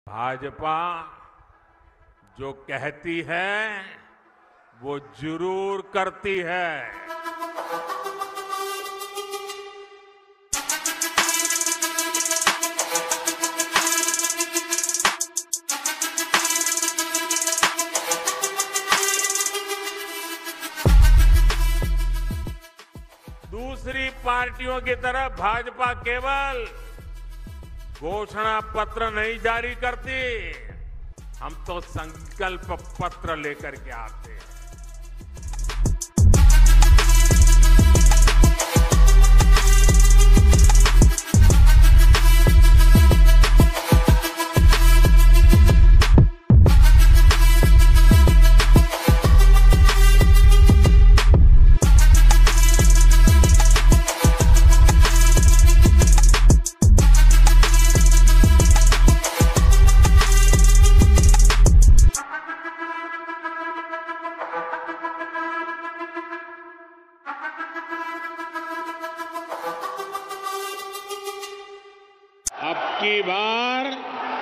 भाजपा जो कहती है वो जरूर करती है। दूसरी पार्टियों की तरह भाजपा केवल घोषणा पत्र नहीं जारी करती, हम तो संकल्प पत्र लेकर के आते हैं। अब की बार